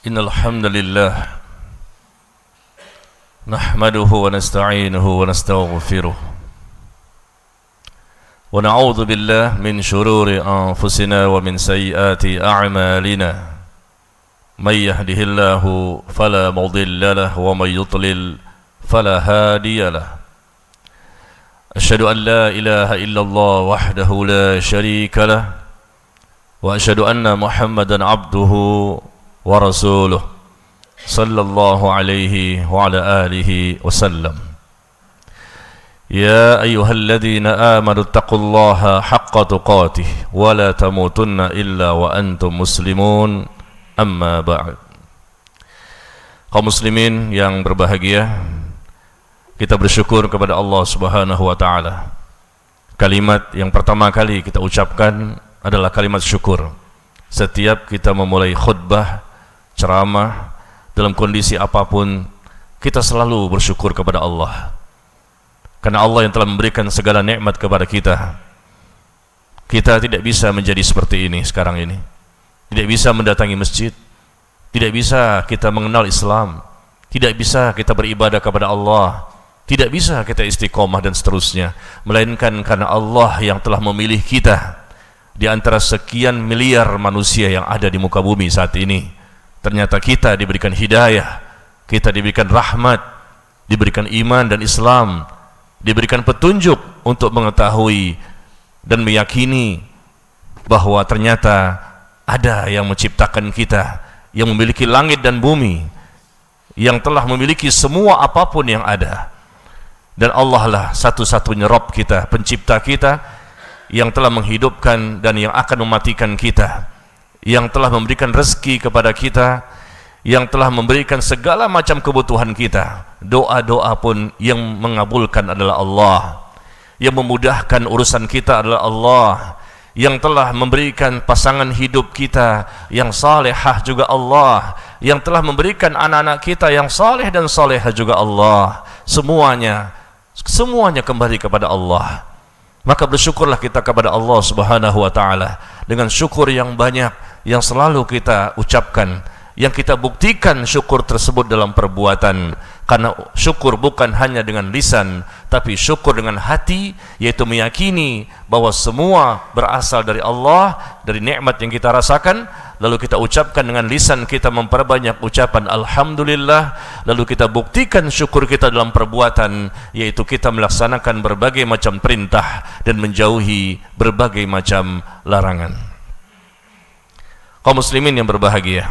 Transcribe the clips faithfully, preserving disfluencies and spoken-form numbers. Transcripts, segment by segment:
Innal hamdalillah nahmaduhu wa nasta'inuhu wa nastaghfiruh wa na'udzu billahi min shururi anfusina wa min sayyiati a'malina may yahdihillahu fala mudilla lahu wa may yudlil fala hadiya lahu asyhadu an la ilaha illallah wahdahu la syarika lahu wa asyhadu anna muhammadan abduhu wa rasuluh sallallahu alaihi wa ala alihi wasallam. Ya ayyuhalladzina amanu taqullaha haqqa tuqatih wa la tamutunna illa wa antum muslimun, amma ba'd. Kaum muslimin yang berbahagia, kita bersyukur kepada Allah Subhanahu wa taala. Kalimat yang pertama kali kita ucapkan adalah kalimat syukur. Setiap kita memulai khutbah, ceramah, dalam kondisi apapun, kita selalu bersyukur kepada Allah, karena Allah yang telah memberikan segala nikmat kepada kita. Kita tidak bisa menjadi seperti ini sekarang ini, tidak bisa mendatangi masjid, tidak bisa kita mengenal Islam, tidak bisa kita beribadah kepada Allah, tidak bisa kita istiqomah dan seterusnya, melainkan karena Allah yang telah memilih kita di antara sekian miliar manusia yang ada di muka bumi saat ini. Ternyata kita diberikan hidayah, kita diberikan rahmat, diberikan iman dan Islam, diberikan petunjuk untuk mengetahui dan meyakini bahwa ternyata ada yang menciptakan kita, yang memiliki langit dan bumi, yang telah memiliki semua apapun yang ada. Dan Allah lah satu-satunya Rabb kita, pencipta kita, yang telah menghidupkan dan yang akan mematikan kita, yang telah memberikan rezeki kepada kita, yang telah memberikan segala macam kebutuhan kita. Doa-doa pun yang mengabulkan adalah Allah, yang memudahkan urusan kita adalah Allah, yang telah memberikan pasangan hidup kita yang salehah juga Allah, yang telah memberikan anak-anak kita yang saleh dan salehah juga Allah. Semuanya, semuanya kembali kepada Allah. Maka bersyukurlah kita kepada Allah Subhanahu wa taala dengan syukur yang banyak yang selalu kita ucapkan, yang kita buktikan syukur tersebut dalam perbuatan. Karena syukur bukan hanya dengan lisan, tapi syukur dengan hati, yaitu meyakini bahwa semua berasal dari Allah, dari nikmat yang kita rasakan. Lalu kita ucapkan dengan lisan kita, memperbanyak ucapan alhamdulillah. Lalu kita buktikan syukur kita dalam perbuatan, yaitu kita melaksanakan berbagai macam perintah dan menjauhi berbagai macam larangan. Kaum muslimin yang berbahagia,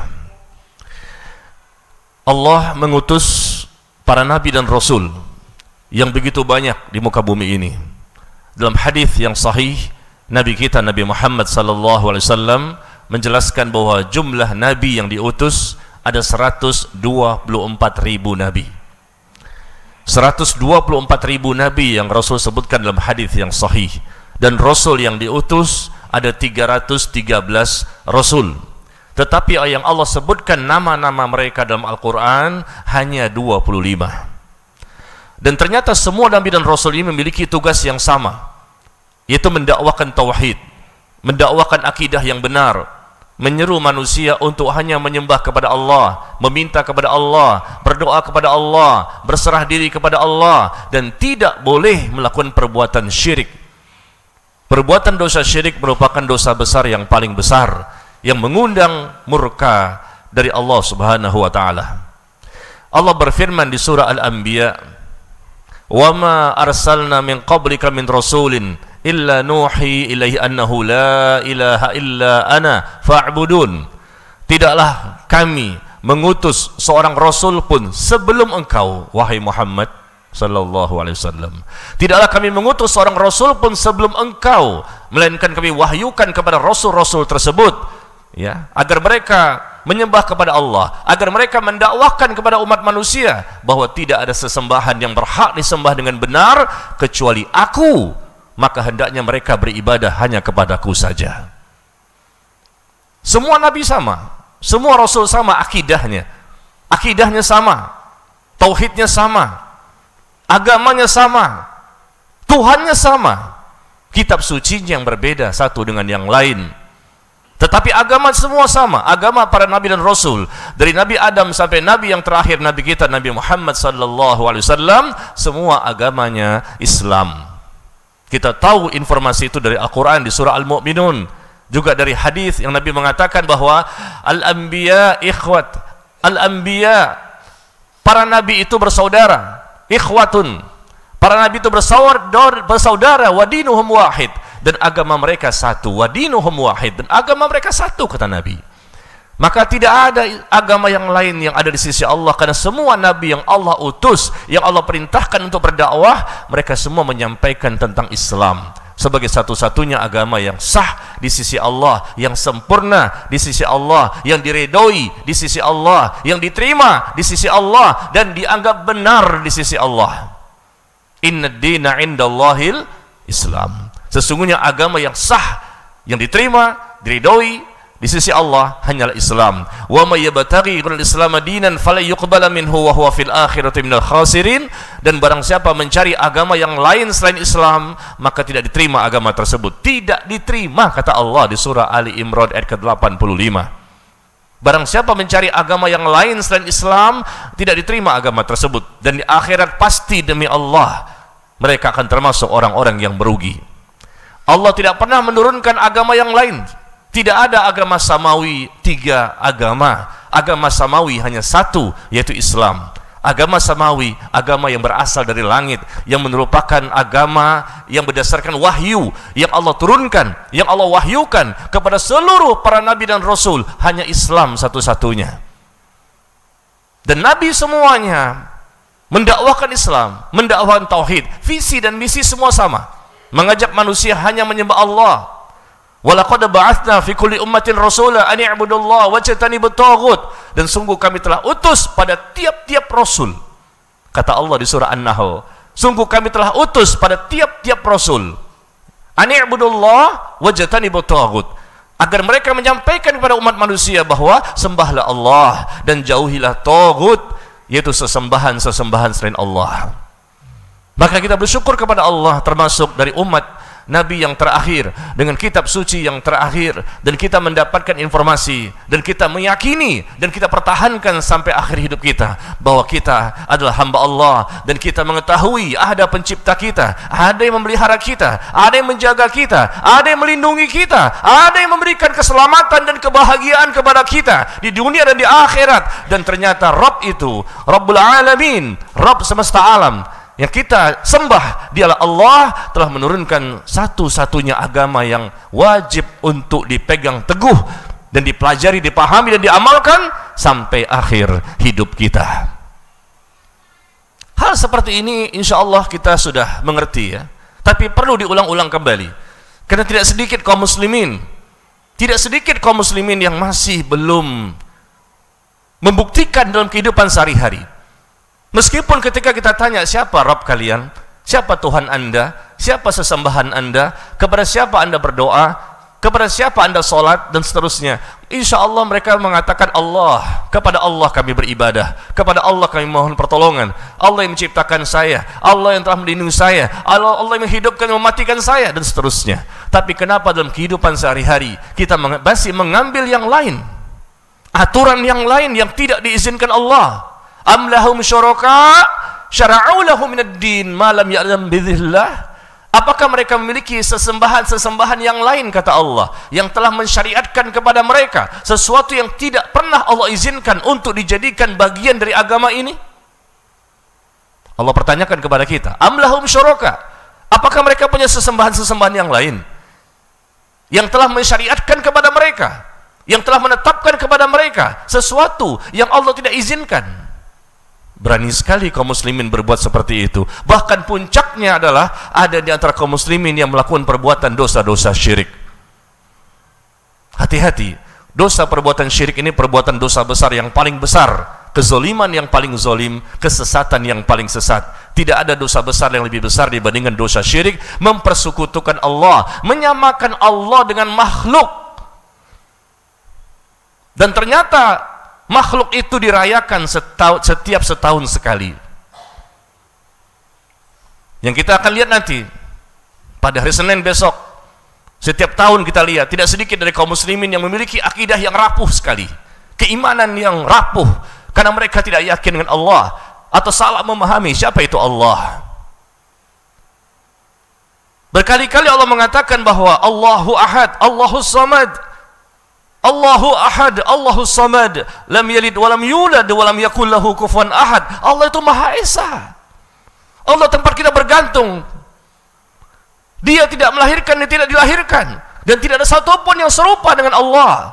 Allah mengutus para nabi dan rasul yang begitu banyak di muka bumi ini. Dalam hadis yang sahih, Nabi kita Nabi Muhammad sallallahu alaihi wasallam menjelaskan bahwa jumlah nabi yang diutus ada seratus dua puluh empat ribu nabi. seratus dua puluh empat ribu nabi yang Rasul sebutkan dalam hadis yang sahih, dan rasul yang diutus ada tiga ratus tiga belas rasul. Tetapi yang Allah sebutkan nama-nama mereka dalam Al-Quran hanya dua puluh lima. Dan ternyata semua nabi dan rasul ini memiliki tugas yang sama, yaitu mendakwakan tauhid, mendakwakan akidah yang benar, menyeru manusia untuk hanya menyembah kepada Allah, meminta kepada Allah, berdoa kepada Allah, berserah diri kepada Allah, dan tidak boleh melakukan perbuatan syirik. Perbuatan dosa syirik merupakan dosa besar yang paling besar, yang mengundang murka dari Allah Subhanahu wa taala. Allah berfirman di surah Al-Anbiya, "Wa ma arsalna min qablika min rasulin illa nuhi ilaihi annahu la ilaha illa ana fa'budun." Tidaklah kami mengutus seorang rasul pun sebelum engkau, wahai Muhammad sallallahu alaihi wasallam. Tidaklah kami mengutus seorang rasul pun sebelum engkau, melainkan kami wahyukan kepada rasul-rasul tersebut, ya, agar mereka menyembah kepada Allah, agar mereka mendakwahkan kepada umat manusia bahwa tidak ada sesembahan yang berhak disembah dengan benar kecuali aku, maka hendaknya mereka beribadah hanya kepadaku saja. Semua nabi sama, semua rasul sama akidahnya, akidahnya sama, tauhidnya sama, agamanya sama, Tuhannya sama, kitab sucinya yang berbeda satu dengan yang lain. Tetapi agama semua sama, agama para nabi dan rasul, dari Nabi Adam sampai nabi yang terakhir, nabi kita Nabi Muhammad sallallahu alaihi wasallam, semua agamanya Islam. Kita tahu informasi itu dari Al-Qur'an di surah Al-Mu'minun, juga dari hadis yang Nabi mengatakan bahwa al-anbiya ikhwat, al-anbiya, para nabi itu bersaudara, ikhwatun, para nabi itu bersaudara, bersaudara wa dinuhum wahid, dan agama mereka satu, wa dinuhum wahid, dan agama mereka satu, kata Nabi. Maka tidak ada agama yang lain yang ada di sisi Allah, karena semua nabi yang Allah utus, yang Allah perintahkan untuk berdakwah, mereka semua menyampaikan tentang Islam sebagai satu-satunya agama yang sah di sisi Allah, yang sempurna di sisi Allah, yang diredoi di sisi Allah, yang diterima di sisi Allah, dan dianggap benar di sisi Allah. Inna dina indallahil Islam. Sesungguhnya agama yang sah, yang diterima, diridhoi di sisi Allah hanyalah Islam. Wa may yabtaghi ghairal Islam dinan fala yuqbala minhu wa huwa fil akhirati minal khasirin. Dan barang siapa mencari agama yang lain selain Islam, maka tidak diterima agama tersebut. Tidak diterima, kata Allah di surah Ali Imran ayat ke delapan puluh lima. Barang siapa mencari agama yang lain selain Islam, tidak diterima agama tersebut, dan di akhirat pasti demi Allah mereka akan termasuk orang-orang yang merugi. Allah tidak pernah menurunkan agama yang lain. Tidak ada agama samawi tiga agama. Agama samawi hanya satu, yaitu Islam. Agama samawi, agama yang berasal dari langit, yang merupakan agama yang berdasarkan wahyu yang Allah turunkan, yang Allah wahyukan kepada seluruh para nabi dan rasul. Hanya Islam satu-satunya. Dan nabi semuanya mendakwakan Islam, mendakwakan tauhid. Visi dan misi semua sama, mengajak manusia hanya menyembah Allah. Walaqad ba'atsna fi kulli ummatin rasula an i'budullaha wajtanibut taghut. Dan sungguh kami telah utus pada tiap-tiap rasul, kata Allah di surah An-Nahl, sungguh kami telah utus pada tiap-tiap rasul an i'budullaha wajtanibut taghut, agar mereka menyampaikan kepada umat manusia bahwa sembahlah Allah dan jauhilah taghut, yaitu sesembahan-sesembahan selain Allah. Maka kita bersyukur kepada Allah termasuk dari umat Nabi yang terakhir, dengan kitab suci yang terakhir, dan kita mendapatkan informasi, dan kita meyakini, dan kita pertahankan sampai akhir hidup kita, bahwa kita adalah hamba Allah, dan kita mengetahui ada pencipta kita, ada yang memelihara kita, ada yang menjaga kita, ada yang melindungi kita, ada yang memberikan keselamatan dan kebahagiaan kepada kita di dunia dan di akhirat. Dan ternyata Rabb itu, Rabbul Alamin, Rabb semesta alam, yang kita sembah, dialah Allah, telah menurunkan satu-satunya agama yang wajib untuk dipegang teguh dan dipelajari, dipahami dan diamalkan sampai akhir hidup kita. Hal seperti ini insya Allah kita sudah mengerti, ya. Tapi perlu diulang-ulang kembali, karena tidak sedikit kaum muslimin, tidak sedikit kaum muslimin yang masih belum membuktikan dalam kehidupan sehari-hari. Meskipun ketika kita tanya, siapa Rabb kalian? Siapa Tuhan Anda? Siapa sesembahan Anda? Kepada siapa Anda berdoa? Kepada siapa Anda sholat? Dan seterusnya. Insya Allah mereka mengatakan Allah. Kepada Allah kami beribadah. Kepada Allah kami mohon pertolongan. Allah yang menciptakan saya. Allah yang telah melindungi saya. Allah, Allah yang menghidupkan dan mematikan saya. Dan seterusnya. Tapi kenapa dalam kehidupan sehari-hari kita masih mengambil yang lain? Aturan yang lain yang tidak diizinkan Allah. Am lahum syuraka syara'u lahum minad din ma lam ya'lam bidzillah. Apakah mereka memiliki sesembahan-sesembahan yang lain, kata Allah, yang telah mensyariatkan kepada mereka sesuatu yang tidak pernah Allah izinkan untuk dijadikan bagian dari agama ini? Allah pertanyakan kepada kita, am lahum syuraka, apakah mereka punya sesembahan-sesembahan yang lain yang telah mensyariatkan kepada mereka, yang telah menetapkan kepada mereka sesuatu yang Allah tidak izinkan? Berani sekali kaum muslimin berbuat seperti itu. Bahkan puncaknya adalah ada di antara kaum muslimin yang melakukan perbuatan dosa-dosa syirik. Hati-hati, dosa perbuatan syirik ini perbuatan dosa besar yang paling besar, kezoliman yang paling zolim, kesesatan yang paling sesat. Tidak ada dosa besar yang lebih besar dibandingkan dosa syirik, mempersekutukan Allah, menyamakan Allah dengan makhluk. Dan ternyata makhluk itu dirayakan setahun, setiap setahun sekali. Yang kita akan lihat nanti pada hari Senin besok, Setiap tahun kita lihat tidak sedikit dari kaum muslimin yang memiliki akidah yang rapuh sekali, keimanan yang rapuh, karena mereka tidak yakin dengan Allah atau salah memahami siapa itu Allah. Berkali-kali Allah mengatakan bahwa Allahu Ahad, Allahu Samad, Allahu Ahad, Allahu Samad, lam yalid wa lam yulad wa lam yakul lahu kufuwan ahad. Allah itu Maha Esa. Allah tempat kita bergantung. Dia tidak melahirkan dan tidak dilahirkan, dan tidak ada satupun yang serupa dengan Allah.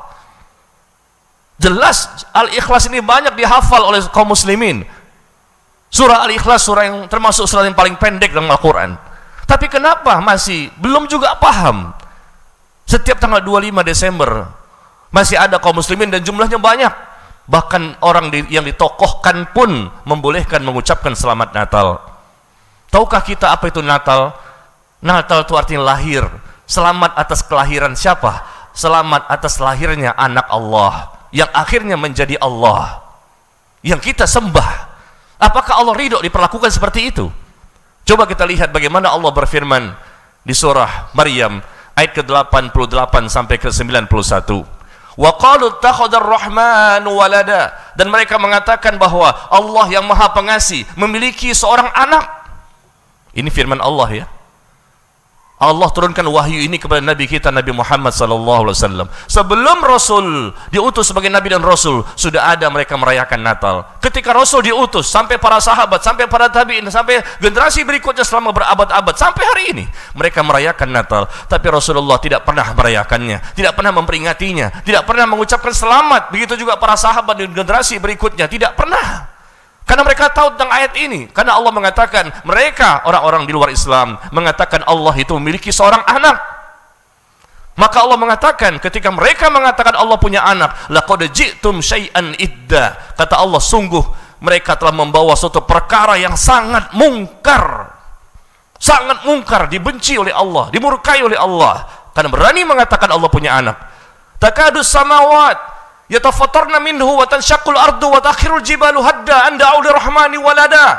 Jelas Al-Ikhlas ini banyak dihafal oleh kaum muslimin. Surah Al-Ikhlas surah yang termasuk surah yang paling pendek dalam Al-Quran. Tapi kenapa masih belum juga paham? Setiap tanggal dua puluh lima Desember masih ada kaum muslimin dan jumlahnya banyak. Bahkan orang di, yang ditokohkan pun membolehkan mengucapkan selamat Natal. Tahukah kita apa itu Natal? Natal itu artinya lahir. Selamat atas kelahiran siapa? Selamat atas lahirnya anak Allah yang akhirnya menjadi Allah yang kita sembah. Apakah Allah ridho diperlakukan seperti itu? Coba kita lihat bagaimana Allah berfirman di surah Maryam ayat ke delapan puluh delapan sampai ke sembilan puluh satu. Wa qalu ittakhadar rahmanu walada, dan mereka mengatakan bahwa Allah yang Maha Pengasih memiliki seorang anak. Ini firman Allah ya. Allah turunkan wahyu ini kepada Nabi kita Nabi Muhammad sallallahu alaihi wasallam. Sebelum Rasul diutus sebagai Nabi dan Rasul, sudah ada mereka merayakan Natal. Ketika Rasul diutus, sampai para sahabat, sampai para tabi'in, sampai generasi berikutnya selama berabad-abad, sampai hari ini mereka merayakan Natal. Tapi Rasulullah tidak pernah merayakannya, tidak pernah memperingatinya, tidak pernah mengucapkan selamat. Begitu juga para sahabat dan generasi berikutnya, tidak pernah. Karena mereka tahu tentang ayat ini. Karena Allah mengatakan, mereka orang-orang di luar Islam mengatakan Allah itu memiliki seorang anak. Maka Allah mengatakan, ketika mereka mengatakan Allah punya anak, laqad ji'tum syai'an idda. Kata Allah, sungguh mereka telah membawa suatu perkara yang sangat mungkar. Sangat mungkar, dibenci oleh Allah, dimurkai oleh Allah. Karena berani mengatakan Allah punya anak. Takadus samawat yatafattarna minhu wa tanshaqqul ardu wa takhirul jibalu hadda an da'u lirrahmani walada.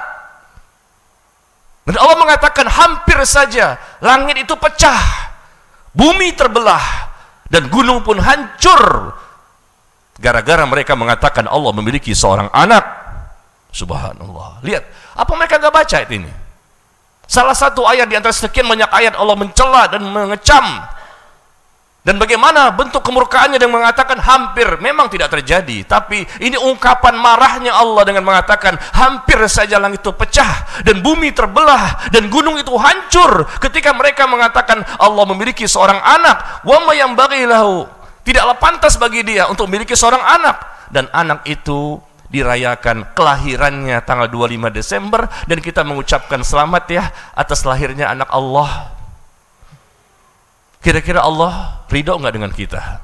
Dan Allah mengatakan hampir saja langit itu pecah, bumi terbelah, dan gunung pun hancur gara-gara mereka mengatakan Allah memiliki seorang anak. Subhanallah. Lihat, apa mereka enggak baca ayat ini? Salah satu ayat di antara sekian banyak ayat Allah mencela dan mengecam. Dan bagaimana bentuk kemurkaannya dengan mengatakan hampir, memang tidak terjadi, tapi ini ungkapan marahnya Allah dengan mengatakan hampir saja langit itu pecah dan bumi terbelah dan gunung itu hancur ketika mereka mengatakan Allah memiliki seorang anak. Wa ma yanbaghi lahu, tidaklah pantas bagi dia untuk memiliki seorang anak. Dan anak itu dirayakan kelahirannya tanggal dua puluh lima Desember, dan kita mengucapkan selamat ya atas lahirnya anak Allah. Kira-kira Allah ridho enggak dengan kita?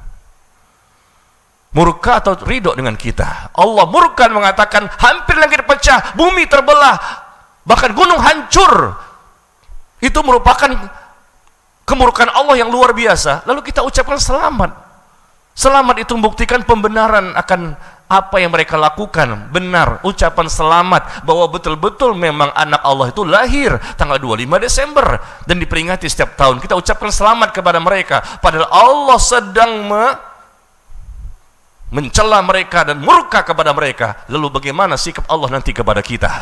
Murka atau ridho dengan kita? Allah murka mengatakan hampir langit pecah, bumi terbelah, bahkan gunung hancur. Itu merupakan kemurkaan Allah yang luar biasa. Lalu kita ucapkan selamat. Selamat itu membuktikan pembenaran akan apa yang mereka lakukan. Benar, ucapan selamat bahwa betul-betul memang anak Allah itu lahir tanggal dua puluh lima Desember dan diperingati setiap tahun. Kita ucapkan selamat kepada mereka, padahal Allah sedang me mencela mereka dan murka kepada mereka. Lalu bagaimana sikap Allah nanti kepada kita?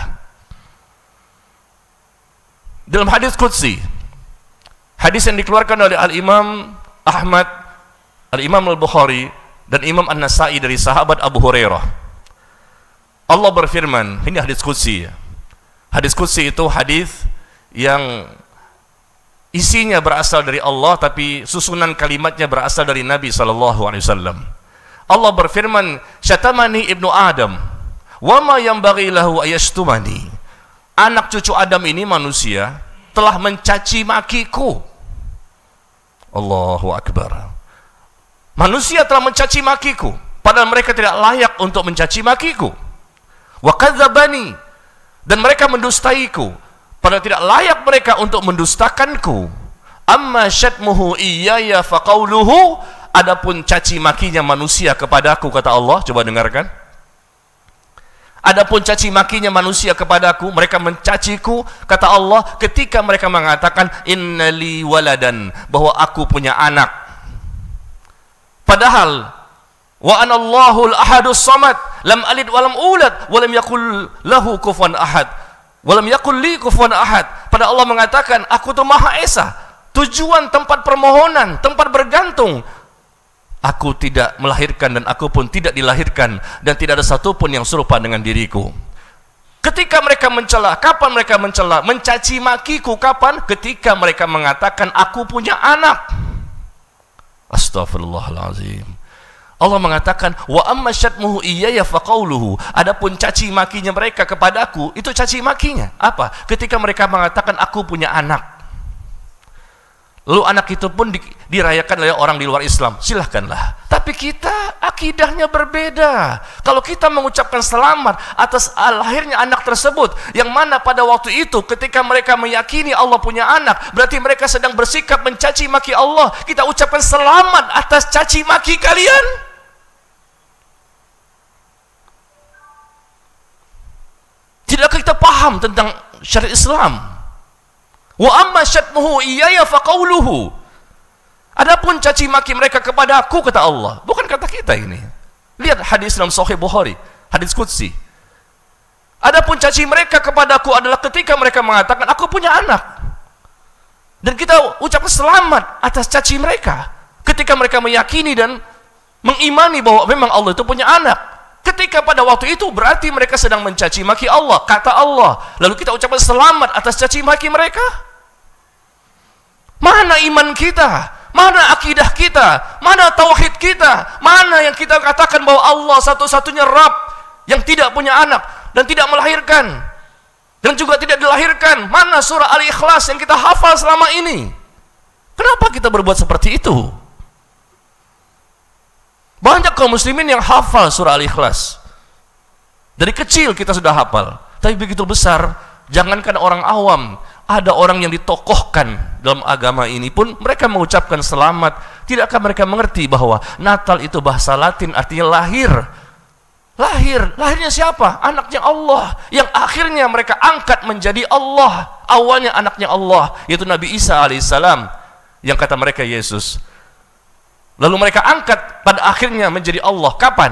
Dalam hadis qudsi, hadis yang dikeluarkan oleh Al-Imam Ahmad, Al-Imam Al-Bukhari, dan Imam An-Nasai dari sahabat Abu Hurairah, Allah berfirman, ini hadis qudsi. Hadis qudsi itu hadis yang isinya berasal dari Allah, tapi susunan kalimatnya berasal dari Nabi sallallahu alaihi wasallam. Allah berfirman, syatamani ibnu Adam wa ma yanbaghi lahu ayashtumani. Anak cucu Adam ini, manusia, telah mencaci makiku. Allahu akbar. Manusia telah mencaci makiku, padahal mereka tidak layak untuk mencaci makiku. Wa kadzabani, dan mereka mendustaiku, padahal tidak layak mereka untuk mendustakanku. Amma syatmuhu iyaya faqauluhu, adapun caci makinya manusia kepadaku, kata Allah. Coba dengarkan. Adapun caci makinya manusia kepadaku, mereka mencaciku, kata Allah, ketika mereka mengatakan innali waladan, bahwa aku punya anak. Padahal wa anallahu al-ahadus samad, lam alid wa lam ulad, wa lam yakul lahu kufuwan ahad, wa lam yakul li kufuwan ahad. Pada Allah mengatakan, aku itu Maha Esa, tujuan tempat permohonan, tempat bergantung. Aku tidak melahirkan dan aku pun tidak dilahirkan, dan tidak ada satupun yang serupa dengan diriku. Ketika mereka mencela, kapan mereka mencela? Mencaci makiku kapan? Ketika mereka mengatakan aku punya anak. Astaghfirullahalazim. Allah mengatakan wa amma syatmuhu iyaya faqauluhu. Adapun caci makinya mereka kepadaku, itu caci makinya apa? Ketika mereka mengatakan aku punya anak. Lalu anak itu pun di, dirayakan oleh orang di luar Islam, silahkanlah. Tapi kita akidahnya berbeda. Kalau kita mengucapkan selamat atas lahirnya anak tersebut, yang mana pada waktu itu ketika mereka meyakini Allah punya anak, berarti mereka sedang bersikap mencaci maki Allah. Kita ucapkan selamat atas caci maki kalian. Tidakkah kita paham tentang syariat Islam? Wa amma syatmuhu iyaya faqauluhu. Adapun caci maki mereka kepada aku, kata Allah, bukan kata kita ini. Lihat hadis dalam Sahih Bukhari, hadis qudsi. Adapun caci mereka kepada aku adalah ketika mereka mengatakan aku punya anak. Dan kita ucapkan selamat atas caci mereka ketika mereka meyakini dan mengimani bahwa memang Allah itu punya anak. Ketika pada waktu itu berarti mereka sedang mencaci maki Allah, kata Allah. Lalu kita ucapkan selamat atas caci maki mereka. Mana iman kita? Mana akidah kita? Mana tauhid kita? Mana yang kita katakan bahwa Allah satu-satunya Rabb yang tidak punya anak dan tidak melahirkan dan juga tidak dilahirkan? Mana surah Al-Ikhlas yang kita hafal selama ini? Kenapa kita berbuat seperti itu? Banyak kaum muslimin yang hafal surah Al-Ikhlas. Dari kecil kita sudah hafal. Tapi begitu besar, jangankan orang awam, ada orang yang ditokohkan dalam agama ini pun mereka mengucapkan selamat. Tidakkah mereka mengerti bahwa Natal itu bahasa Latin artinya lahir? Lahir, lahirnya siapa? Anaknya Allah, yang akhirnya mereka angkat menjadi Allah. Awalnya anaknya Allah, yaitu Nabi Isa alaihissalam, yang kata mereka Yesus. Lalu mereka angkat pada akhirnya menjadi Allah. Kapan?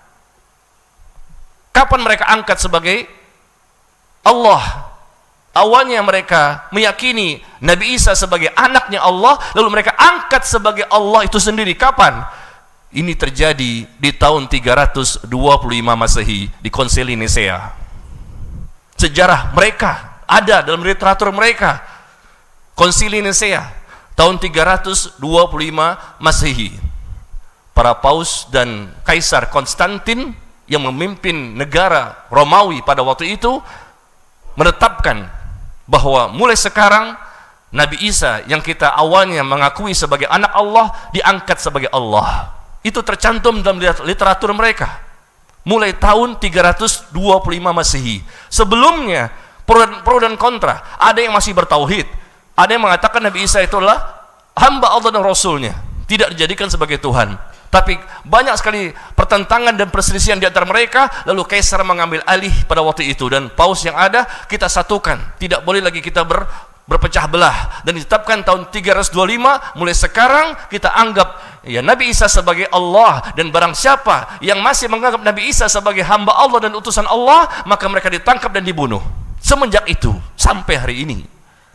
Kapan mereka angkat sebagai Allah? Awalnya mereka meyakini Nabi Isa sebagai anaknya Allah, lalu mereka angkat sebagai Allah itu sendiri. Kapan? Ini terjadi di tahun tiga ratus dua puluh lima Masehi di Konsili Nisea. Sejarah mereka ada dalam literatur mereka. Konsili Nisea tahun tiga ratus dua puluh lima Masehi. Para paus dan kaisar Konstantin yang memimpin negara Romawi pada waktu itu menetapkan bahwa mulai sekarang Nabi Isa yang kita awalnya mengakui sebagai anak Allah diangkat sebagai Allah. Itu tercantum dalam literatur mereka. Mulai tahun tiga ratus dua puluh lima Masehi. Sebelumnya pro dan, pro dan kontra. Ada yang masih bertauhid, ada yang mengatakan Nabi Isa itulah hamba Allah dan Rasulnya, tidak dijadikan sebagai Tuhan. Tapi banyak sekali pertentangan dan perselisihan di antara mereka. Lalu kaisar mengambil alih pada waktu itu, dan paus yang ada kita satukan. Tidak boleh lagi kita ber, berpecah belah. Dan ditetapkan tahun tiga ratus dua puluh lima, mulai sekarang kita anggap ya Nabi Isa sebagai Allah. Dan barang siapa yang masih menganggap Nabi Isa sebagai hamba Allah dan utusan Allah, maka mereka ditangkap dan dibunuh. Semenjak itu sampai hari ini.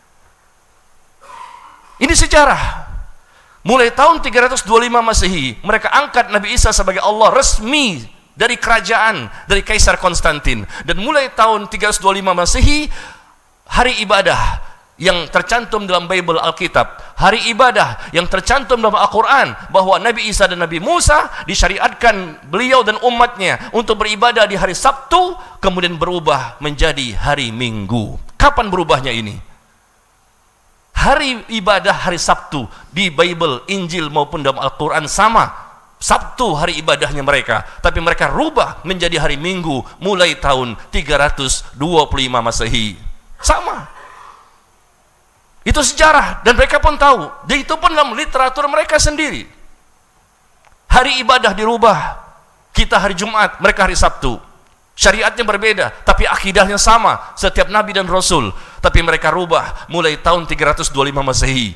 Ini sejarah. Mulai tahun tiga ratus dua puluh lima Masehi, mereka angkat Nabi Isa sebagai Allah resmi dari kerajaan, dari Kaisar Konstantin. Dan mulai tahun tiga ratus dua puluh lima Masehi, hari ibadah yang tercantum dalam Bible Alkitab, hari ibadah yang tercantum dalam Al-Quran, bahwa Nabi Isa dan Nabi Musa disyariatkan beliau dan umatnya untuk beribadah di hari Sabtu, kemudian berubah menjadi hari Minggu. Kapan berubahnya ini? Hari ibadah hari Sabtu di Bible, Injil maupun dalam Al-Quran sama. Sabtu hari ibadahnya mereka, tapi mereka rubah menjadi hari Minggu mulai tahun tiga ratus dua puluh lima Masehi. Sama. Itu sejarah, dan mereka pun tahu. Dan itu pun dalam literatur mereka sendiri. Hari ibadah dirubah. Kita hari Jumat, mereka hari Sabtu. Syariatnya berbeda, tapi akidahnya sama setiap nabi dan rasul. Tapi mereka rubah mulai tahun tiga ratus dua puluh lima Masehi.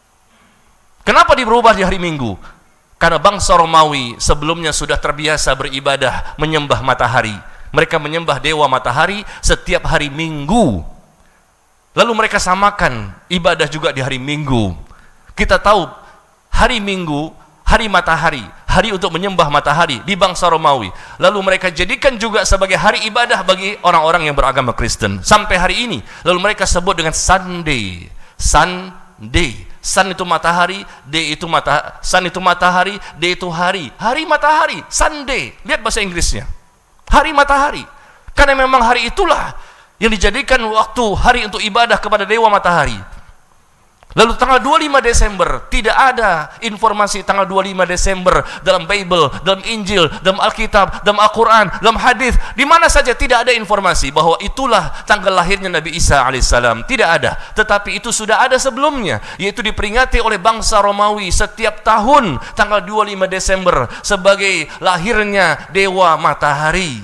Kenapa diberubah di hari Minggu? Karena bangsa Romawi sebelumnya sudah terbiasa beribadah menyembah matahari. Mereka menyembah dewa matahari setiap hari Minggu. Lalu mereka samakan ibadah juga di hari Minggu. Kita tahu hari Minggu, hari matahari, hari untuk menyembah matahari di bangsa Romawi. Lalu mereka jadikan juga sebagai hari ibadah bagi orang-orang yang beragama Kristen sampai hari ini. Lalu mereka sebut dengan Sunday. Sunday. Sun itu matahari, day itu mata, sun itu matahari, day itu hari. Hari matahari, Sunday. Lihat bahasa Inggrisnya. Hari matahari. Karena memang hari itulah yang dijadikan waktu hari untuk ibadah kepada dewa matahari. Lalu tanggal dua puluh lima Desember, tidak ada informasi tanggal dua puluh lima Desember dalam Bible, dalam Injil, dalam Alkitab, dalam Al-Quran, dalam hadis, di mana saja tidak ada informasi bahwa itulah tanggal lahirnya Nabi Isa alaihissalam. Tidak ada. Tetapi itu sudah ada sebelumnya, yaitu diperingati oleh bangsa Romawi setiap tahun tanggal dua puluh lima Desember sebagai lahirnya dewa matahari.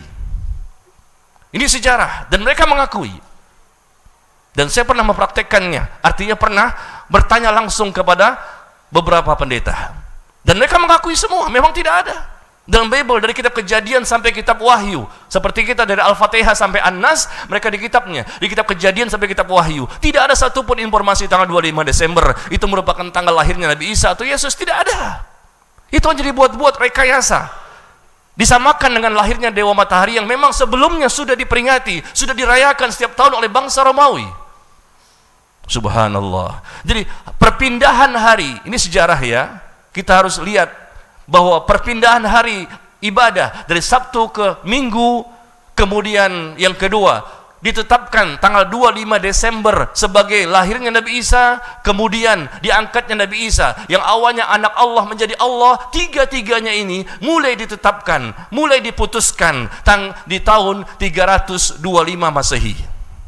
Ini sejarah dan mereka mengakui. Dan saya pernah mempraktekkannya, artinya pernah bertanya langsung kepada beberapa pendeta. Dan mereka mengakui semua, memang tidak ada. Dalam Bible, dari kitab Kejadian sampai kitab Wahyu. Seperti kita dari Al-Fatihah sampai An-Nas, mereka di kitabnya. Di kitab Kejadian sampai kitab Wahyu. Tidak ada satupun informasi tanggal dua puluh lima Desember, itu merupakan tanggal lahirnya Nabi Isa atau Yesus, tidak ada. Itu hanya dibuat-buat rekayasa. Disamakan dengan lahirnya dewa matahari yang memang sebelumnya sudah diperingati, sudah dirayakan setiap tahun oleh bangsa Romawi. Subhanallah. Jadi perpindahan hari, ini sejarah ya. Kita harus lihat bahwa perpindahan hari ibadah dari Sabtu ke Minggu, kemudian yang kedua ditetapkan tanggal dua puluh lima Desember sebagai lahirnya Nabi Isa, kemudian diangkatnya Nabi Isa yang awalnya anak Allah menjadi Allah. Tiga-tiganya ini mulai ditetapkan, mulai diputuskan tang di tahun tiga ratus dua puluh lima Masehi.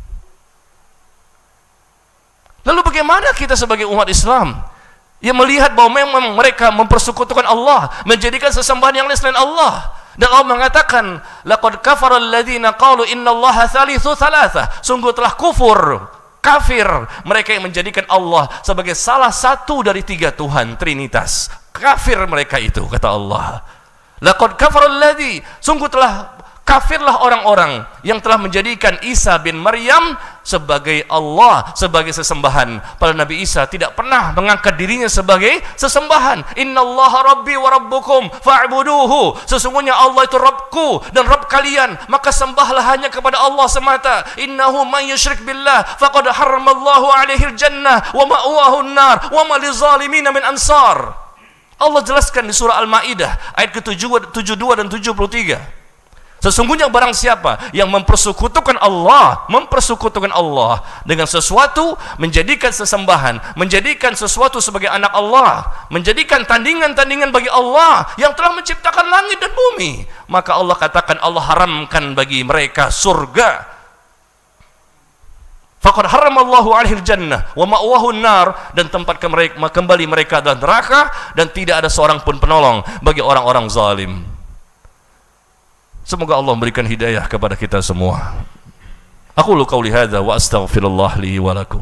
Lalu bagaimana kita sebagai umat Islam yang melihat bahwa memang mereka mempersekutukan Allah, menjadikan sesembahan yang lain selain Allah? Dan Allah mengatakan, laqad kafara alladziina qalu innallaha tsalitsu tsalatsa. Sungguh telah kufur, kafir mereka yang menjadikan Allah sebagai salah satu dari tiga Tuhan Trinitas. Kafir mereka itu, kata Allah. Laqad kafara alladzi, sungguh telah kafirlah orang-orang yang telah menjadikan Isa bin Maryam sebagai Allah, sebagai sesembahan. Padahal Nabi Isa tidak pernah mengangkat dirinya sebagai sesembahan. Innallaha rabbi wa rabbukum fa'buduhu. Sesungguhnya Allah itu Rabbku dan Rabb kalian, maka sembahlah hanya kepada Allah semata. Innahu man yusyrik billah faqad harramallahu alaihi jannah wa ma'wahu an-nar wa ma lizalimin min ansar. Allah jelaskan di surah Al-Maidah ayat ke tujuh puluh dua dan tujuh puluh tiga. Sesungguhnya barang siapa yang mempersekutukan Allah, mempersekutukan Allah dengan sesuatu, menjadikan sesembahan, menjadikan sesuatu sebagai anak Allah, menjadikan tandingan-tandingan bagi Allah yang telah menciptakan langit dan bumi, maka Allah katakan Allah haramkan bagi mereka surga. Faqad haramallahu alaihi jannah wa ma'wahu an-nar, dan tempat ke mereka, kembali mereka adalah neraka, dan tidak ada seorang pun penolong bagi orang-orang zalim. Semoga Allah memberikan hidayah kepada kita semua. Aku lu qauli hadza wa astaghfirullah li wa lakum.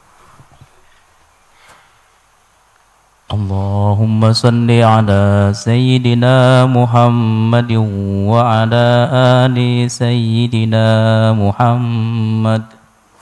Allahumma salli ala sayyidina Muhammad wa ala ali sayyidina Muhammad.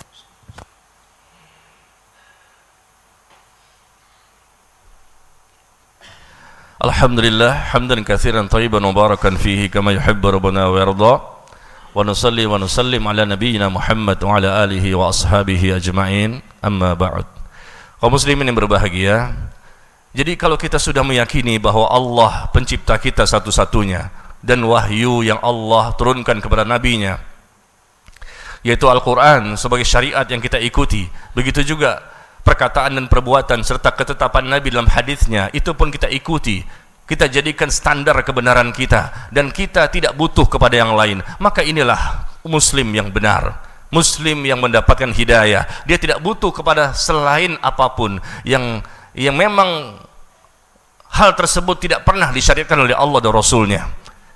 Alhamdulillah hamdan katsiran thayyiban mubarakan fihi kama yuhibbu rabbuna wa yarda. Wa nusalli wa nusallim ala nabiyyina Muhammad wa ala alihi wa ashabihi ajma'in. Amma ba'd. Kaum muslimin yang berbahagia, jadi kalau kita sudah meyakini bahwa Allah pencipta kita satu-satunya dan wahyu yang Allah turunkan kepada nabinya, yaitu Al-Quran sebagai syariat yang kita ikuti, begitu juga perkataan dan perbuatan serta ketetapan Nabi dalam hadisnya, itu pun kita ikuti, kita jadikan standar kebenaran kita, dan kita tidak butuh kepada yang lain, maka inilah muslim yang benar, muslim yang mendapatkan hidayah. Dia tidak butuh kepada selain apapun yang yang memang hal tersebut tidak pernah disyariatkan oleh Allah dan Rasulnya.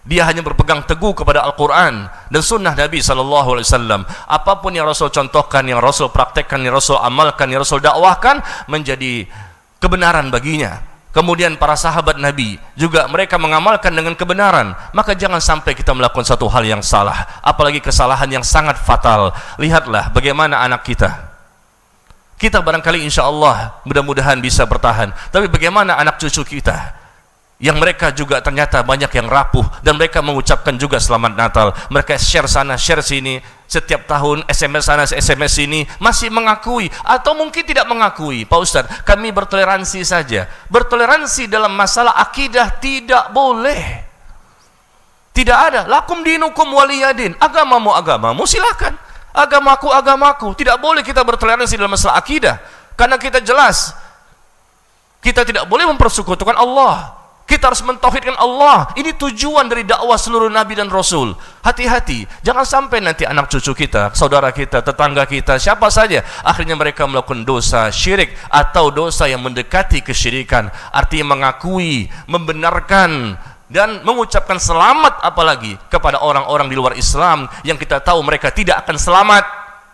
Dia hanya berpegang teguh kepada Al-Quran dan sunnah Nabi sallallahu alaihi wasallam. Apapun yang Rasul contohkan, yang Rasul praktekkan, yang Rasul amalkan, yang Rasul dakwahkan menjadi kebenaran baginya. Kemudian para sahabat Nabi juga mereka mengamalkan dengan kebenaran. Maka jangan sampai kita melakukan satu hal yang salah, apalagi kesalahan yang sangat fatal. Lihatlah bagaimana anak kita. Kita barangkali insya Allah mudah-mudahan bisa bertahan, tapi bagaimana anak cucu kita yang mereka juga ternyata banyak yang rapuh, dan mereka mengucapkan juga selamat Natal, mereka share sana share sini setiap tahun, S M S sana S M S sini, masih mengakui atau mungkin tidak mengakui, Pak Ustadz kami bertoleransi saja. Bertoleransi dalam masalah akidah tidak boleh, tidak ada lakum dinukum waliyadin, agamamu agamamu silakan, agamaku agamaku. Tidak boleh kita bertoleransi dalam masalah akidah, karena kita jelas kita tidak boleh mempersekutukan Allah. Kita harus mentauhidkan Allah. Ini tujuan dari dakwah seluruh Nabi dan Rasul. Hati-hati, jangan sampai nanti anak cucu kita, saudara kita, tetangga kita, siapa saja, akhirnya mereka melakukan dosa syirik atau dosa yang mendekati kesyirikan. Artinya mengakui, membenarkan dan mengucapkan selamat apalagi kepada orang-orang di luar Islam yang kita tahu mereka tidak akan selamat.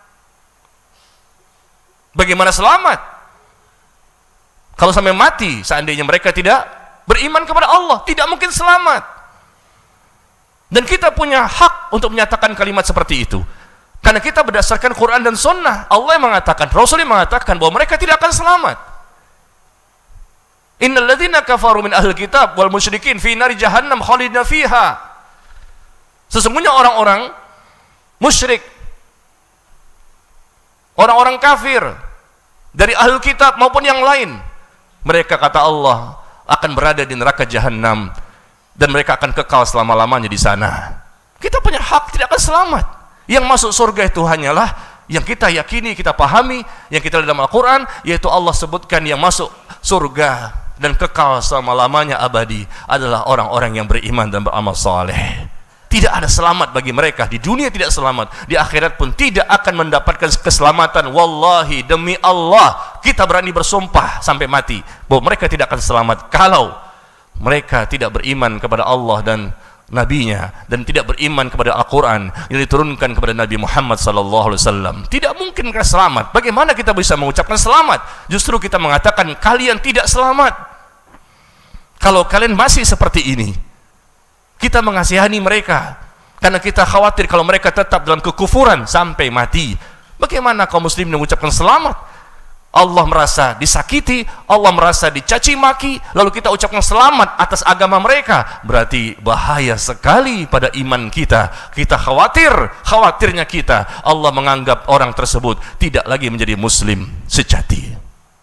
Bagaimana selamat? Kalau sampai mati, seandainya mereka tidak beriman kepada Allah, tidak mungkin selamat. Dan kita punya hak untuk menyatakan kalimat seperti itu, karena kita berdasarkan Quran dan Sunnah. Allah yang mengatakan, Rasul yang mengatakan bahwa mereka tidak akan selamat. Innal ladzina kafaru min ahlil kitab wal musyrikin fi nari jahannam khalidina fiha. Sesungguhnya orang-orang musyrik, orang-orang kafir dari ahlul kitab maupun yang lain, mereka kata Allah akan berada di neraka jahanam dan mereka akan kekal selama-lamanya di sana. Kita punya hak tidak akan selamat. Yang masuk surga itu hanyalah yang kita yakini, kita pahami, yang kita lihat dalam Al-Quran, yaitu Allah sebutkan yang masuk surga dan kekal selama-lamanya abadi adalah orang-orang yang beriman dan beramal saleh. Tidak ada selamat bagi mereka. Di dunia tidak selamat, di akhirat pun tidak akan mendapatkan keselamatan. Wallahi, demi Allah, kita berani bersumpah sampai mati bahwa mereka tidak akan selamat kalau mereka tidak beriman kepada Allah dan Nabi-Nya, dan tidak beriman kepada Al-Quran yang diturunkan kepada Nabi Muhammad sallallahu alaihi wasallam. Tidak mungkin mereka selamat. Bagaimana kita bisa mengucapkan selamat? Justru kita mengatakan kalian tidak selamat. Kalau kalian masih seperti ini, kita mengasihani mereka karena kita khawatir kalau mereka tetap dalam kekufuran sampai mati. Bagaimana kaum muslim mengucapkan selamat? Allah merasa disakiti, Allah merasa dicaci maki, lalu kita ucapkan selamat atas agama mereka. Berarti bahaya sekali pada iman kita. Kita khawatir, khawatirnya kita Allah menganggap orang tersebut tidak lagi menjadi muslim sejati.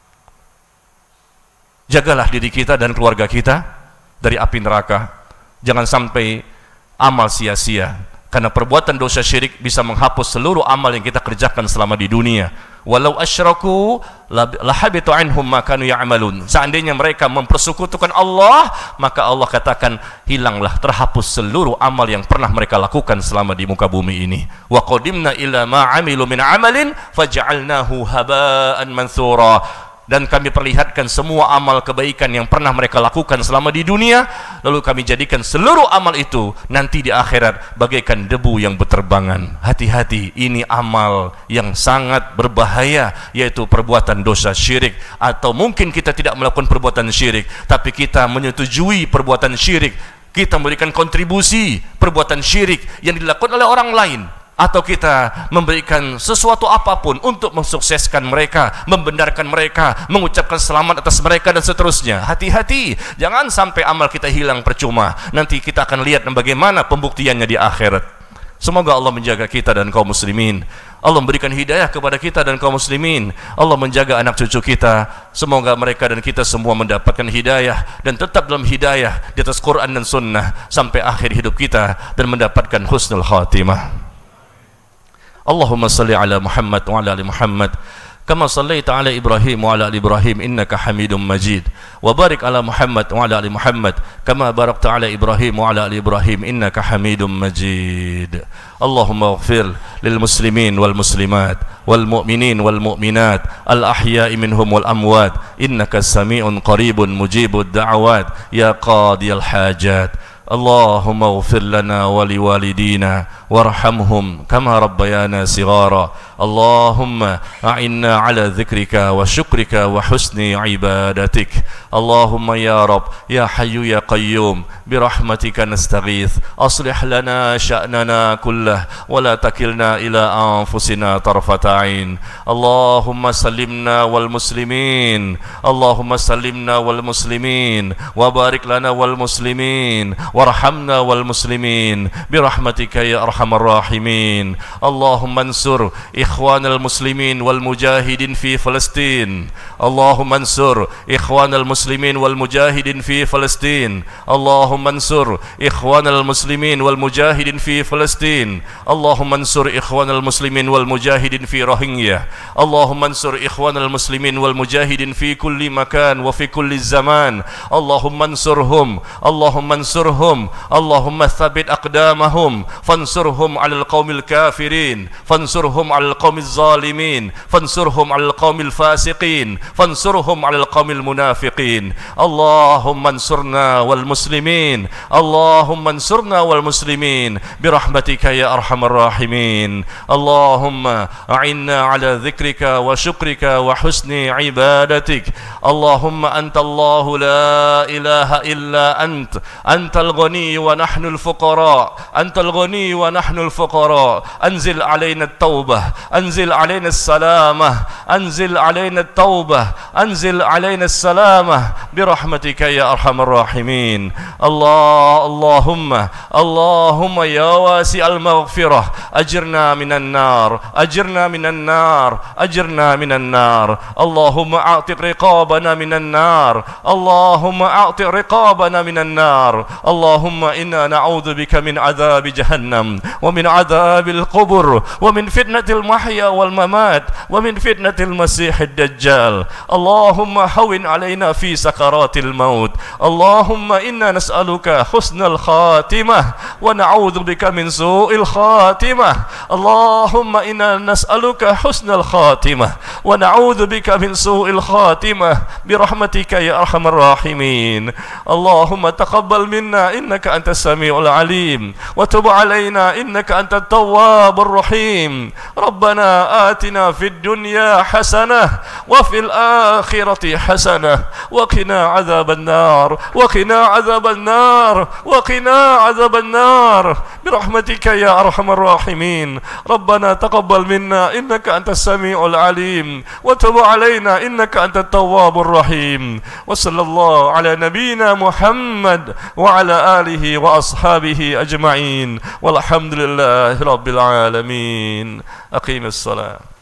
Jagalah diri kita dan keluarga kita dari api neraka. Jangan sampai amal sia-sia, karena perbuatan dosa syirik bisa menghapus seluruh amal yang kita kerjakan selama di dunia. Walau asyraku lahabitu anhum ma kanu ya'malun. Seandainya mereka mempersekutukan Allah, maka Allah katakan hilanglah, terhapus seluruh amal yang pernah mereka lakukan selama di muka bumi ini. Wa qadimna ila ma 'amilu min 'amalin faj'alnahu haba'an mansura. Dan kami perlihatkan semua amal kebaikan yang pernah mereka lakukan selama di dunia, lalu kami jadikan seluruh amal itu nanti di akhirat bagaikan debu yang berterbangan. Hati-hati, ini amal yang sangat berbahaya, yaitu perbuatan dosa syirik. Atau mungkin kita tidak melakukan perbuatan syirik, tapi kita menyetujui perbuatan syirik, kita memberikan kontribusi perbuatan syirik yang dilakukan oleh orang lain, atau kita memberikan sesuatu apapun untuk mensukseskan mereka, membenarkan mereka, mengucapkan selamat atas mereka dan seterusnya. Hati-hati, jangan sampai amal kita hilang percuma. Nanti kita akan lihat bagaimana pembuktiannya di akhirat. Semoga Allah menjaga kita dan kaum muslimin. Allah memberikan hidayah kepada kita dan kaum muslimin. Allah menjaga anak cucu kita. Semoga mereka dan kita semua mendapatkan hidayah dan tetap dalam hidayah di atas Quran dan Sunnah sampai akhir hidup kita dan mendapatkan husnul khatimah. Allahumma salli ala Muhammad wa ala ali Muhammad kama sallaita ala Ibrahim wa ala ali Ibrahim innaka Hamidum Majid, wa barik ala Muhammad wa ala ali Muhammad kama barakta ala Ibrahim wa ala ali Ibrahim innaka Hamidum Majid. Allahumma ighfir lil muslimin wal muslimat wal mu'minin wal mu'minat al ahya'i minhum wal amwat innaka sami'un qaribun mujibud da'awat ya qadiyal hajat. اللهم اغفر لنا ولوالدينا وارحمهم كما ربيانا صغارا اللهم أعنا على ذكرك وشكرك وحسن عبادتك اللهم يا رب يا حي يا قيوم برحمتك نستغيث أصلح لنا شأننا كله ولا تكلنا إلى أنفسنا طرفة عين اللهم سلمنا والمسلمين اللهم سلمنا والمسلمين وبارك لنا والمسلمين وارحمنا والمسلمين برحمتك يا أرحم الراحمين اللهم انصر إخوان المسلمين والمجاهدين في فلسطين اللهم انصر إخوان المسلمين والمجاهدين في فلسطين اللهم انصر إخوان المسلمين والمجاهدين في فلسطين اللهم انصر إخوان المسلمين والمجاهدين في روهينجيا اللهم انصر إخوان المسلمين والمجاهدين في كل مكان وفي كل الزمان اللهم انصرهم اللهم انصرهم اللهم ثبت أقدامهم فانصرهم على القوم الكافرين فانصرهم على القوم الظالمين فانصرهم على القوم الفاسقين فانصرهم على القوم المنافقين اللهم انصرنا والمسلمين اللهم انصرنا والمسلمين برحمتك يا أرحم الراحمين اللهم أعنا على ذكرك وشكرك وحسن عبادتك اللهم أنت الله لا إله إلا أنت أنت الغني ونحن الفقراء أنت الغني ونحن الفقراء أنزل علينا التوبة أنزل علينا السلامة أنزل علينا التوبة أنزل علينا السلامة برحمتك يا أرحم الراحمين الله اللهم اللهم يا واسع المغفرة أجرنا من النار أجرنا من النار أجرنا من النار اللهم أعتق رقابنا من النار اللهم أعتق رقابنا من النار اللهم إنا نعوذ بك من عذاب جهنم ومن عذاب القبر ومن فتنة المحيا والممات ومن فتنة المسيح الدجال اللهم هون علينا في سكرات الموت اللهم إنا نسألك حسن الخاتمة ونعوذ بك من سوء الخاتمة اللهم إنا نسألك حسن الخاتمة ونعوذ بك من سوء الخاتمة برحمتك يا أرحم الراحمين اللهم تقبل منا إنك أنت السميع العليم وتب علينا إنك أنت التواب الرحيم ربنا آتنا في الدنيا حسنة وفي الآخرة حسنة وقنا عذاب النار وقنا عذاب النار وقنا عذاب النار برحمتك يا أرحم الراحمين ربنا تقبل منا إنك أنت السميع العليم وتب علينا إنك أنت التواب الرحيم وصلى الله على نبينا محمد وعلى آله وأصحابه أجمعين والحمد لله رب العالمين أقيم الصلاة.